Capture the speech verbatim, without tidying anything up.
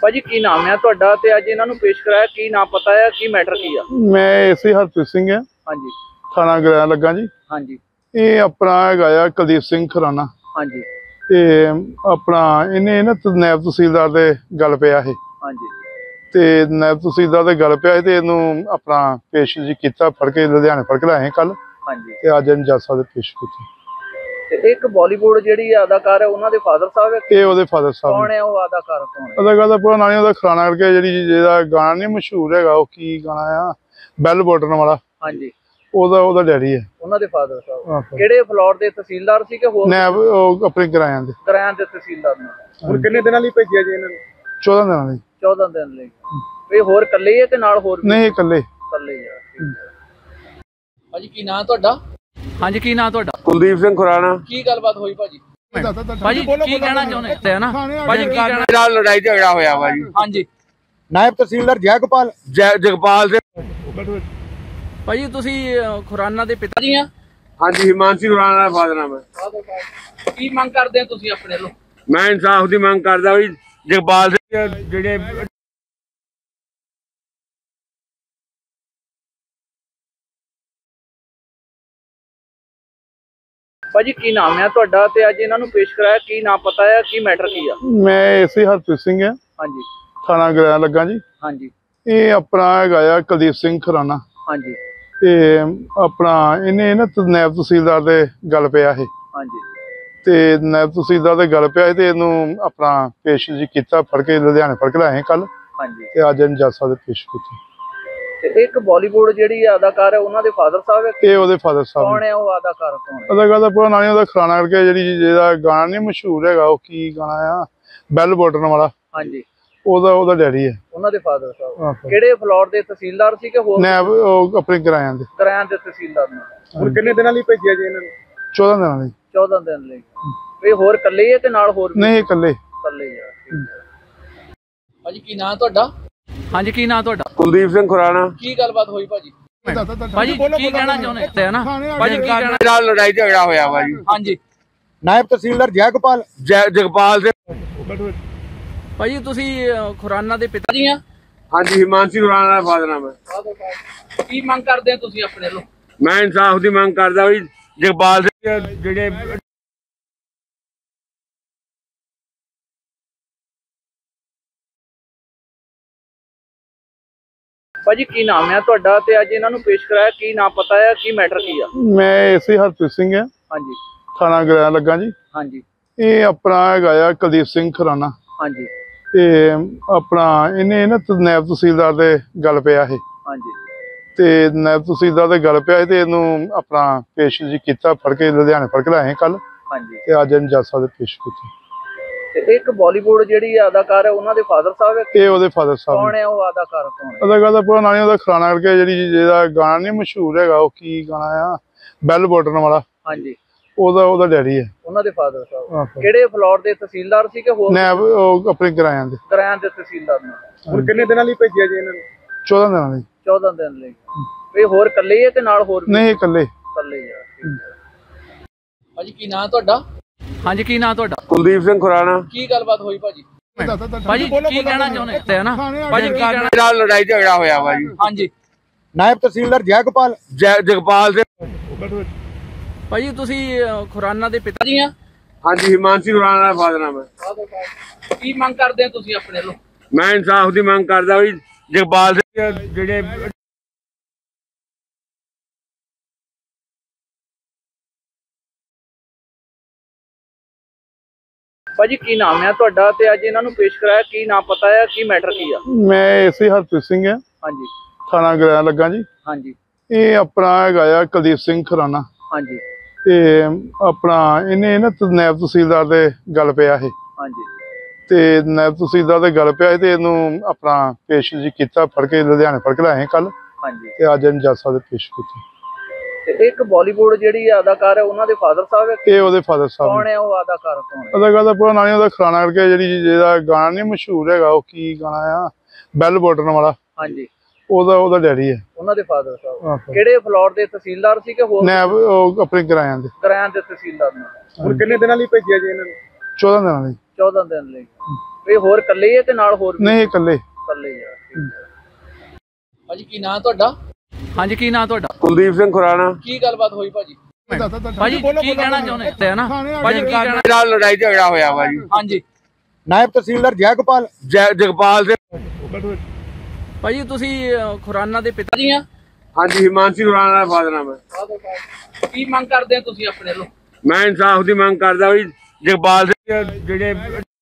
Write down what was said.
ਭਾਜੀ ਕੀ ਨਾਮ ਹੈ ਤੁਹਾਡਾ ਤੇ ਅੱਜ ਇਹਨਾਂ ਨੂੰ ਪੇਸ਼ ਕਰਾਇਆ, ਕੀ ਨਾਮ ਪਤਾ ਹੈ, ਕੀ ਮੈਟਰ ਕੀ ਆ? मैं एसी हरप्रीत सिंह है, ਹਾਂਜੀ थाना गराया लगा जी। ਹਾਂਜੀ ये अपना है कुलदीप सिंह खुराना ਹਾਂਜੀ ते अपना इन्हें ना नायब तहसीलदार दे गल पिया है ਹਾਂਜੀ ते नायब तहसीलदार दे गल पिया ते इनू अपना पेश जी कीता, फड़ के लुधियाने फड़ के लाए कल ਹਾਂਜੀ ते अज इन जज साहब दे पेश कीते। ਤੇ ਇੱਕ ਬਾਲੀਵੁੱਡ ਜਿਹੜੀ ਅਦਾਕਾਰ ਹੈ ਉਹਨਾਂ ਦੇ ਫਾਦਰ ਸਾਹਿਬ ਹੈ। ये ओदे फादर साहब ਕੌਣ ਹੈ ਉਹ ਅਦਾਕਾਰ? ਕੌਣ ਹੈ अदाकार दा पूरा नाम नहीं, ओदा खुराना करके जेहड़ी जेहदा गाना नहीं मशहूर हैगा, ओ की गाना आ बैल बटन वाला, ਹਾਂਜੀ ओदा ओदा डैडी है। ਉਹਨਾਂ ਦੇ ਫਾਦਰ ਸਾਹਿਬ ਕਿਹੜੇ ਫਲੋਰ ਦੇ ਤਹਿਸੀਲਦਾਰ ਸੀ ਕਿ ਹੋਰ नायब अपने किराया दे ਕਿਰਾਇਆਂ ਦੇ ਤਹਿਸੀਲਦਾਰ ਨੇ? ਹੁਣ ਕਿੰਨੇ ਦਿਨਾਂ ਲਈ ਭੇਜਿਆ ਜੀ ਇਹਨਾਂ ਨੂੰ? चौदह दिन ਦੀ। ਚੌਦਾਂ ਦਿਨ ਲਈ। ਇਹ ਹੋਰ ਇਕੱਲੇ ਹੀ ਹੈ ਕਿ ਨਾਲ ਹੋਰ ਵੀ? नहीं इकल्ले ਇਕੱਲੇ ਹੀ ਆ। ਭਾਜੀ ਕੀ ਨਾਂ ਤੁਹਾਡਾ? ਹਾਂਜੀ ਕੀ ਨਾਂ ਤੁਹਾਡਾ? ਕੁਲਦੀਪ ਸਿੰਘ ਖੁਰਾਣਾ। ਕੀ ਗੱਲਬਾਤ ਹੋਈ ਭਾਜੀ? ਭਾਜੀ ਕੀ ਕਹਿਣਾ ਚਾਹੁੰਦੇ ਹੈ ਨਾ? ਭਾਜੀ ਕੀ ਕਹਿਣਾ? ਨਾਲ ਲੜਾਈ ਝਗੜਾ ਹੋਇਆ ਵਾ ਜੀ। ਹਾਂਜੀ ਨਾਇਬ ਤਹਿਸੀਲਦਾਰ ਜੈਗੋਪਾਲ ਜਗਪਾਲ ਸਿੰਘ। ਭਾਜੀ ਤੁਸੀਂ ਖੁਰਾਨਾ ਦੇ ਪਿਤਾ ਜੀ ਆ? ਹਾਂਜੀ ਹਿਮਾਂਸ਼ੀ ਖੁਰਾਣਾ ਦਾ ਫਾਦਰ ਨਾਮ ਹੈ। ਕੀ ਮੰਗ ਕਰਦੇ ਆ ਤੁਸੀਂ ਆਪਣੇ ਵੱਲੋਂ? ਮੈਂ ਇਨਸਾਫ ਦੀ ਮੰਗ ਕਰਦਾ ਵੀ ਜਗਪਾਲ ਸਿੰਘ ਜਿਹੜੇ ਭਾਜੀ ਕੀ ਨਾਮ ਹੈ ਤੁਹਾਡਾ ਤੇ ਅੱਜ ਇਹਨਾਂ ਨੂੰ ਪੇਸ਼ ਕਰਾਇਆ, ਕੀ ਨਾਮ ਪਤਾ ਹੈ, ਕੀ ਮੈਟਰ ਕੀ ਆ? मैं एसी हरप्रीत सिंह है, ਹਾਂਜੀ थाना गराया लगा जी। ਹਾਂਜੀ ये अपना है कुलदीप सिंह खुराना ਹਾਂਜੀ ते अपना इन्हें ना नायब तहसीलदार दे गल पिया है ਹਾਂਜੀ ते नायब तहसीलदार दे गल पिया ते इनू अपना पेश जी कीता, फड़ के लुधियाने फड़ के लाए कल ਹਾਂਜੀ ते अज इन जज साहब दे पेश कीते। ਤੇ ਇੱਕ ਬਾਲੀਵੁੱਡ ਜਿਹੜੀ ਅਦਾਕਾਰ ਹੈ ਉਹਨਾਂ ਦੇ ਫਾਦਰ ਸਾਹਿਬ ਹੈ। ये ओदे फादर साहब ਕੌਣ ਹੈ ਉਹ ਅਦਾਕਾਰ? ਕੌਣ ਹੈ अदाकार दा पूरा नाम नहीं, ओदा खुराना करके जेहड़ी जेहदा गाना नहीं मशहूर हैगा, ओ की गाना आ बैल बटन वाला, ਹਾਂਜੀ ओदा ओदा डैडी है। ਉਹਨਾਂ ਦੇ ਫਾਦਰ ਸਾਹਿਬ ਕਿਹੜੇ ਫਲੋਰ ਦੇ ਤਹਿਸੀਲਦਾਰ ਸੀ ਕਿ ਹੋਰ नायब अपने किराया दे ਕਿਰਾਇਆਂ ਦੇ ਤਹਿਸੀਲਦਾਰ ਨੇ? ਹੁਣ ਕਿੰਨੇ ਦਿਨਾਂ ਲਈ ਭੇਜਿਆ ਜੀ ਇਹਨਾਂ ਨੂੰ? चौदह दिन ਦੀ। ਚੌਦਾਂ ਦਿਨ ਲਈ। ਇਹ ਹੋਰ ਇਕੱਲੇ ਹੀ ਹੈ ਕਿ ਨਾਲ ਹੋਰ ਵੀ? नहीं इकल्ले ਇਕੱਲੇ ਹੀ ਆ। ਭਾਜੀ ਕੀ ਨਾਂ ਤੁਹਾਡਾ? ਹਾਂਜੀ ਕੀ ਨਾਂ ਤੁਹਾਡਾ? ਕੁਲਦੀਪ ਸਿੰਘ ਖੁਰਾਣਾ। ਕੀ ਗੱਲਬਾਤ ਹੋਈ ਭਾਜੀ? ਭਾਜੀ ਕੀ ਕਹਿਣਾ ਚਾਹੁੰਦੇ ਹੈ ਨਾ? ਭਾਜੀ ਕੀ ਕਹਿਣਾ? ਨਾਲ ਲੜਾਈ ਝਗੜਾ ਹੋਇਆ ਵਾ ਜੀ। ਹਾਂਜੀ ਨਾਇਬ ਤਹਿਸੀਲਦਾਰ ਜੈਗੋਪਾਲ ਜਗਪਾਲ ਸਿੰਘ। ਭਾਜੀ ਤੁਸੀਂ ਖੁਰਾਨਾ ਦੇ ਪਿਤਾ ਜੀ ਆ? ਹਾਂਜੀ ਹਿਮਾਂਸ਼ੀ ਖੁਰਾਣਾ ਦਾ ਫਾਦਰ ਨਾਮ ਹੈ। ਕੀ ਮੰਗ ਕਰਦੇ ਆ ਤੁਸੀਂ ਆਪਣੇ ਵੱਲੋਂ? ਮੈਂ ਇਨਸਾਫ ਦੀ ਮੰਗ ਕਰਦਾ ਵੀ ਜਗਪਾਲ ਸਿੰਘ ਜਿਹੜੇ ਭਾਜੀ ਕੀ ਨਾਮ ਹੈ ਤੁਹਾਡਾ ਤੇ ਅੱਜ ਇਹਨਾਂ ਨੂੰ ਪੇਸ਼ ਕਰਾਇਆ, ਕੀ ਨਾਮ ਪਤਾ ਹੈ, ਕੀ ਮੈਟਰ ਕੀ ਆ? मैं एसी हरप्रीत सिंह है, ਹਾਂਜੀ थाना गराया लगा जी। ਹਾਂਜੀ ये अपना है कुलदीप सिंह खुराना ਹਾਂਜੀ ते अपना इन्हें ना नायब तहसीलदार दे गल पिया है ਹਾਂਜੀ ते नायब तहसीलदार दे गल पिया ते इनू अपना पेश जी कीता, फड़ के लुधियाने फड़ के लाए कल ਹਾਂਜੀ ते अज इन जज साहब दे पेश कीते। ਤੇ ਇੱਕ ਬਾਲੀਵੁੱਡ ਜਿਹੜੀ ਅਦਾਕਾਰ ਹੈ ਉਹਨਾਂ ਦੇ ਫਾਦਰ ਸਾਹਿਬ ਹੈ। ये ओदे फादर साहब ਕੌਣ ਹੈ ਉਹ ਅਦਾਕਾਰ? ਕੌਣ ਹੈ अदाकार दा पूरा नाम नहीं, ओदा खुराना करके जेहड़ी जेहदा गाना नहीं मशहूर हैगा, ओ की गाना आ बैल बटन वाला, ਹਾਂਜੀ ओदा ओदा डैडी है। ਉਹਨਾਂ ਦੇ ਫਾਦਰ ਸਾਹਿਬ ਕਿਹੜੇ ਫਲੋਰ ਦੇ ਤਹਿਸੀਲਦਾਰ ਸੀ ਕਿ ਹੋਰ नायब अपने किराया दे ਕਿਰਾਇਆਂ ਦੇ ਤਹਿਸੀਲਦਾਰ ਨੇ? ਹੁਣ ਕਿੰਨੇ ਦਿਨਾਂ ਲਈ ਭੇਜਿਆ ਜੀ ਇਹਨਾਂ ਨੂੰ? चौदह दिन ਦੀ। ਚੌਦਾਂ ਦਿਨ ਲਈ। ਇਹ ਹੋਰ ਇਕੱਲੇ ਹੀ ਹੈ ਕਿ ਨਾਲ ਹੋਰ ਵੀ? नहीं इकल्ले ਇਕੱਲੇ ਹੀ ਆ। ਭਾਜੀ ਕੀ ਨਾਂ ਤੁਹਾਡਾ? ਹਾਂਜੀ ਕੀ ਨਾਂ ਤੁਹਾਡਾ? ਕੁਲਦੀਪ ਸਿੰਘ ਖੁਰਾਣਾ। ਕੀ ਗੱਲਬਾਤ ਹੋਈ ਭਾਜੀ? ਭਾਜੀ ਕੀ ਕਹਿਣਾ ਚਾਹੁੰਦੇ ਹੈ ਨਾ? ਭਾਜੀ ਕੀ ਕਹਿਣਾ? ਨਾਲ ਲੜਾਈ ਝਗੜਾ ਹੋਇਆ ਵਾ ਜੀ। ਹਾਂਜੀ ਨਾਇਬ ਤਹਿਸੀਲਦਾਰ ਜੈਗੋਪਾਲ ਜਗਪਾਲ ਸਿੰਘ। ਭਾਜੀ ਤੁਸੀਂ ਖੁਰਾਨਾ ਦੇ ਪਿਤਾ ਜੀ ਆ? ਹਾਂਜੀ ਹਿਮਾਂਸ਼ੀ ਖੁਰਾਣਾ ਦਾ ਫਾਦਰ ਨਾਮ ਹੈ। ਕੀ ਮੰਗ ਕਰਦੇ ਆ ਤੁਸੀਂ ਆਪਣੇ ਵੱਲੋਂ? ਮੈਂ ਇਨਸਾਫ ਦੀ ਮੰਗ ਕਰਦਾ ਵੀ ਜਗਪਾਲ ਸਿੰਘ ਜਿਹੜੇ ਭਾਜੀ ਕੀ ਨਾਮ ਹੈ ਤੁਹਾਡਾ ਤੇ ਅੱਜ ਇਹਨਾਂ ਨੂੰ ਪੇਸ਼ ਕਰਾਇਆ, ਕੀ ਨਾਮ ਪਤਾ ਹੈ, ਕੀ ਮੈਟਰ ਕੀ ਆ? मैं एसी हरप्रीत सिंह है, ਹਾਂਜੀ थाना गराया लगा जी। ਹਾਂਜੀ ये अपना है कुलदीप सिंह खुराना ਹਾਂਜੀ ते अपना इन्हें ना नायब तहसीलदार दे गल पिया है ਹਾਂਜੀ ते नायब तहसीलदार दे गल पिया ते इनू अपना पेश जी कीता, फड़ के लुधियाने फड़ के लाए कल ਹਾਂਜੀ ते अज इन जज साहब दे पेश कीते। ਤੇ ਇੱਕ ਬਾਲੀਵੁੱਡ ਜਿਹੜੀ ਅਦਾਕਾਰ ਹੈ ਉਹਨਾਂ ਦੇ ਫਾਦਰ ਸਾਹਿਬ ਹੈ। ये ओदे फादर साहब ਕੌਣ ਹੈ ਉਹ ਅਦਾਕਾਰ? ਕੌਣ ਹੈ अदाकार दा पूरा नाम नहीं, ओदा खुराना करके जेहड़ी जेहदा गाना नहीं मशहूर हैगा, ओ की गाना आ बैल बटन वाला, ਹਾਂਜੀ ओदा ओदा डैडी है। ਉਹਨਾਂ ਦੇ ਫਾਦਰ ਸਾਹਿਬ ਕਿਹੜੇ ਫਲੋਰ ਦੇ ਤਹਿਸੀਲਦਾਰ ਸੀ ਕਿ ਹੋਰ नायब अपने किराया दे ਕਿਰਾਇਆਂ ਦੇ ਤਹਿਸੀਲਦਾਰ ਨੇ? ਹੁਣ ਕਿੰਨੇ ਦਿਨਾਂ ਲਈ ਭੇਜਿਆ ਜੀ ਇਹਨਾਂ ਨੂੰ? ਚੌਦਾਂ ਦਿਨਾਂ ਲਈ। ਚੌਦਾਂ ਦਿਨ ਲਈ। ਇਹ ਹੋਰ ਇਕੱਲੇ ਹੀ ਹੈ ਕਿ ਨਾਲ ਹੋਰ ਵੀ? ਨਹੀਂ ਇਕੱਲੇ। ਇਕੱਲੇ ਹੀ ਆ। ਭਾਜੀ ਕੀ ਨਾਂ ਤੁਹਾਡਾ? ਹਾਂਜੀ ਕੀ ਨਾਂ ਤੁਹਾਡਾ? ਕੁਲਦੀਪ ਸਿੰਘ ਖੁਰਾਣਾ। ਕੀ ਗੱਲਬਾਤ ਹੋਈ ਭਾਜੀ? ਭਾਜੀ ਕੀ ਕਹਿਣਾ ਚਾਹੁੰਦੇ ਤੇ ਨਾ ਭਾਜੀ ਕੀ ਕਹਿਣਾ? ਨਾਲ ਲੜਾਈ ਝਗੜਾ ਹੋਇਆ ਵਾ ਜੀ। ਹਾਂਜੀ ਨਾਇਬ ਤਹਿਸੀਲਦਾਰ ਜੈਗੋਪਾਲ ਜਗਪਾਲ ਸਿੰਘ। ਭਾਜੀ ਤੁਸੀਂ ਖੁਰਾਨਾ ਦੇ ਪਿਤਾ ਜੀ ਆ? ਹਾਂਜੀ ਹਿਮਾਂਸ਼ੀ ਖੁਰਾਣਾ ਦਾ ਫਾਦਰ ਨਾਮ ਹੈ। ਕੀ ਮੰਗ ਕਰਦੇ ਆ ਤੁਸੀਂ ਆਪਣੇ ਵੱਲੋਂ? ਮੈਂ ਇਨਸਾਫ ਦੀ ਮੰਗ ਕਰਦਾ ਵੀ ਜਗਪਾਲ ਸਿੰਘ ਜਿਹੜੇ